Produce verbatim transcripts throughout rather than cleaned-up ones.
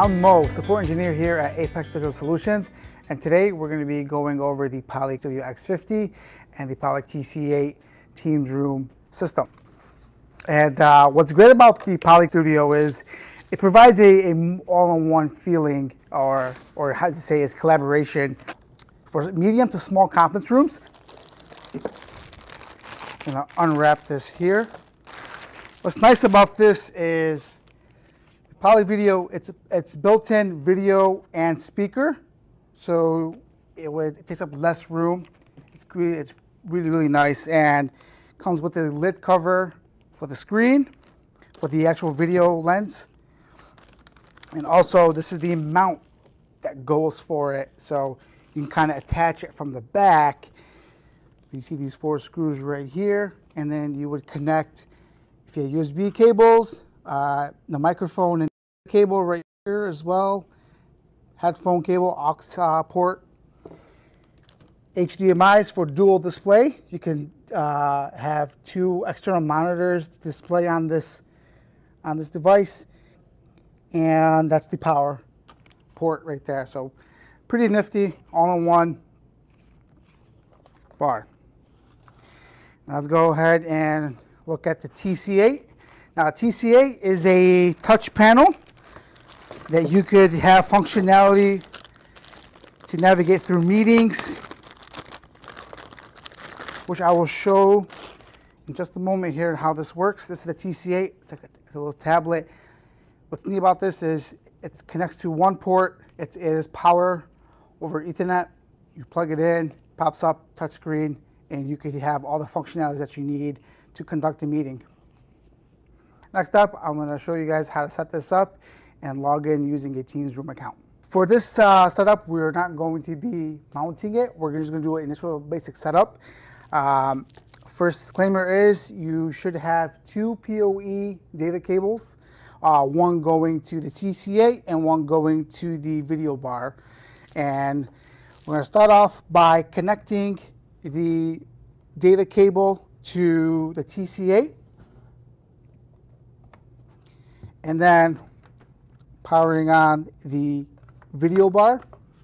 I'm Mo, support engineer here at Apex Digital Solutions, and today we're going to be going over the Poly Studio X fifty and the Poly T C eight Teams Room system. And uh, what's great about the Poly Studio is it provides a, a all-in-one feeling, or or how to say is collaboration for medium to small conference rooms. I'm going to unwrap this here. What's nice about this is the Poly Video, it's it's built-in video and speaker, so it would it takes up less room. It's really, it's really really nice, and comes with a lid cover for the screen, for the actual video lens, and also this is the mount that goes for it, so you can kind of attach it from the back. You see these four screws right here, and then you would connect, if you have U S B cables, uh, the microphone and cable right here as well, headphone cable, aux uh, port, H D M Is for dual display. You can uh, have two external monitors to display on this on this device, and that's the power port right there. So pretty nifty, all-in-one bar. Now let's go ahead and look at the T C eight. Now T C eight is a touch panel that you could have functionality to navigate through meetings, which I will show in just a moment here how this works. This is the T C eight. It's, like a, it's a little tablet. What's neat about this is it connects to one port. It's, it is power over Ethernet. You plug it in, pops up, touchscreen, and you could have all the functionalities that you need to conduct a meeting. Next up, I'm going to show you guys how to set this up and log in using a Teams Room account. For this uh, setup, we're not going to be mounting it. We're just going to do an initial basic setup. Um, first disclaimer is you should have two P O E data cables, uh, one going to the T C eight and one going to the video bar. And we're going to start off by connecting the data cable to the T C eight, and then powering on the video bar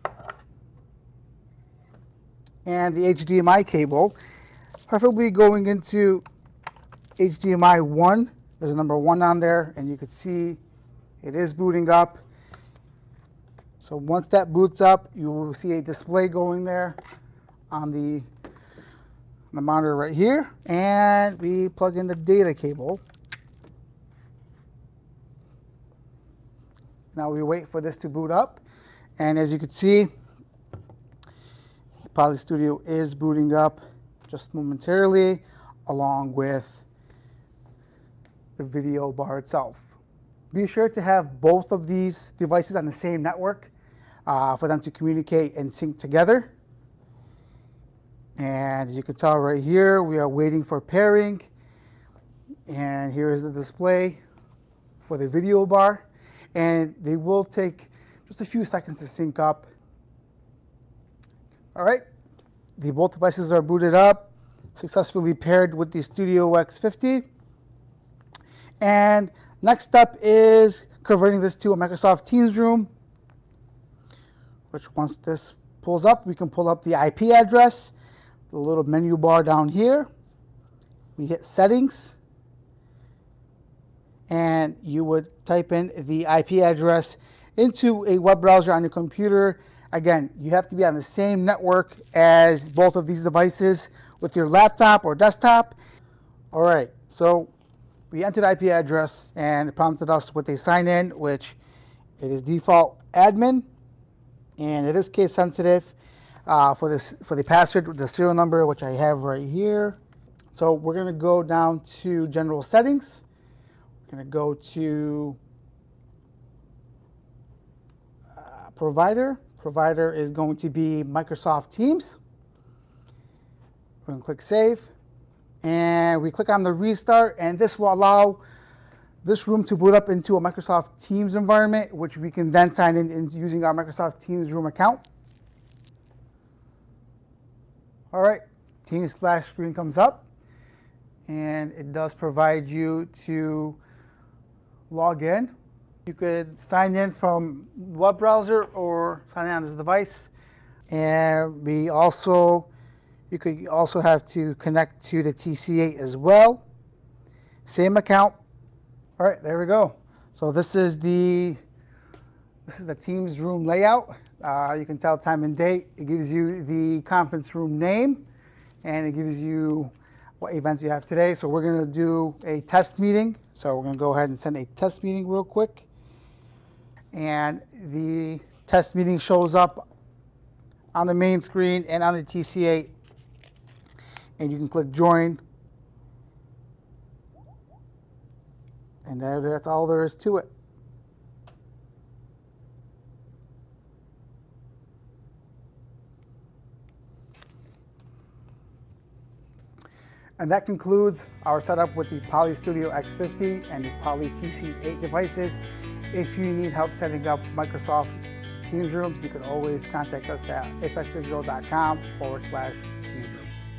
and the H D M I cable, preferably going into H D M I one. There's a number one on there, and you can see it is booting up. So once that boots up, you will see a display going there on the the monitor right here, and we plug in the data cable. Now we wait for this to boot up, and as you can see, Poly Studio is booting up just momentarily, along with the video bar itself. Be sure to have both of these devices on the same network uh, for them to communicate and sync together. And as you can tell right here, we are waiting for pairing. And here is the display for the video bar. And they will take just a few seconds to sync up. All right, the both devices are booted up, successfully paired with the Studio X fifty. And next up is converting this to a Microsoft Teams room, which once this pulls up, we can pull up the I P address, the little menu bar down here. We hit settings, and you would type in the I P address into a web browser on your computer. Again, you have to be on the same network as both of these devices with your laptop or desktop. All right, so we entered the I P address, and it prompted us with a sign in, which it is default admin, and it is case sensitive. Uh, for this, for the password, the serial number, which I have right here. So we're going to go down to General Settings. We're going to go to uh, Provider. Provider is going to be Microsoft Teams. We're going to click Save, and we click on the Restart, and this will allow this room to boot up into a Microsoft Teams environment, which we can then sign in into using our Microsoft Teams Room account. All right, Teams splash screen comes up, and it does provide you to log in You could sign in from web browser or sign in on this device. And we also, you could also have to connect to the T C eight as well. Same account. All right, there we go. So this is the this is the Teams room layout. Uh, you can tell time and date. It gives you the conference room name, and it gives you what events you have today. So we're going to do a test meeting. So we're going to go ahead and send a test meeting real quick. And the test meeting shows up on the main screen and on the T C eight. And you can click join. And there, that's all there is to it. And that concludes our setup with the Poly Studio X fifty and the Poly T C eight devices. If you need help setting up Microsoft Teams rooms, you can always contact us at apexdigital dot com forward slash Teams rooms.